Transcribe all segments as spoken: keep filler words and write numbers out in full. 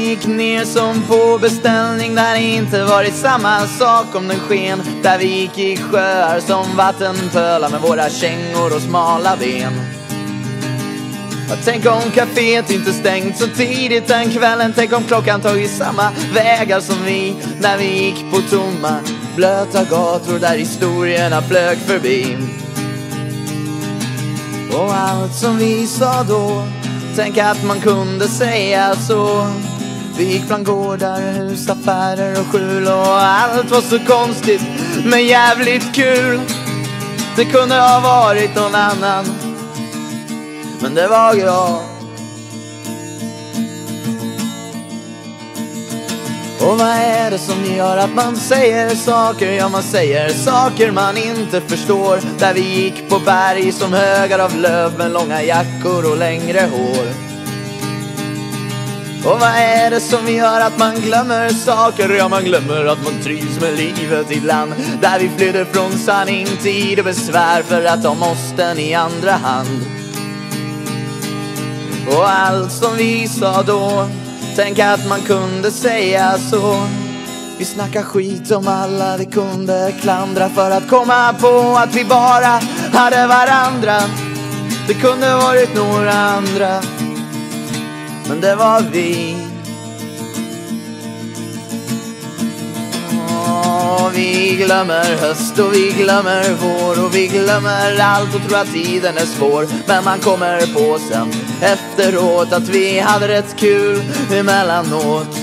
gick ner som på beställning, där det inte varit samma sak om den sken. Där vi gick i sjöar som vattenpölar med våra kängor och smala ben. Jag tänk om kaféet inte stängt så tidigt den kvällen. Tänk om klockan tagit samma vägar som vi, när vi gick på tomma blöta gator där historierna flög förbi. Och allt som vi sa då, tänk att man kunde säga så. Vi gick bland gårdar, hus, affärer och skjul, och allt var så konstigt men jävligt kul. Det kunde ha varit någon annan, men det var jag. Och vad är det som gör att man säger saker? Ja, man säger saker man inte förstår. Där vi gick på berg som högar av löv med långa jackor och längre hår. Och vad är det som gör att man glömmer saker? Ja, man glömmer att man trivs med livet ibland. Där vi flydde från sanning, tid och besvär för att ta måsten i andra hand. Och allt som vi sa då, tänk att man kunde säga så. Vi snackar skit om alla vi kunde klandra, för att komma på att vi bara hade varandra. Det kunde varit några andra, men det var vi. Åh, vi glömmer höst och vi glömmer vår, och vi glömmer allt och tror att tiden är svår. Men man kommer på sen efteråt att vi hade rätt kul emellanåt.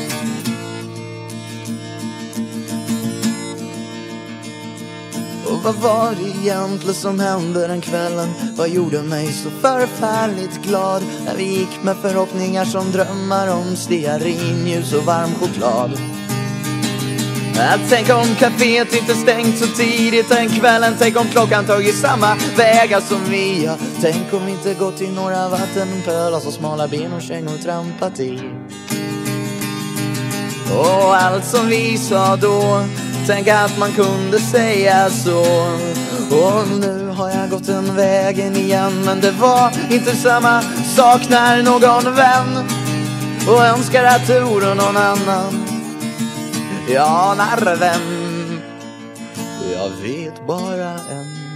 Och vad var det egentligen som hände den kvällen? Vad gjorde mig så förfärligt glad? När vi gick med förhoppningar som drömmar om stearinljus och varm choklad. Att tänk om kaféet inte stängt så tidigt den kvällen. Tänk om klockan tagit samma vägar som vi. Ja, tänk om vi inte gått till några vattenpölar så smala ben och kängor trampat i. Och allt som vi sa då, tänk att man kunde säga så. Och nu har jag gått den vägen igen, men det var inte samma sak när någon vän och önskar att det vore någon annan. Ja, när vem, jag vet bara en.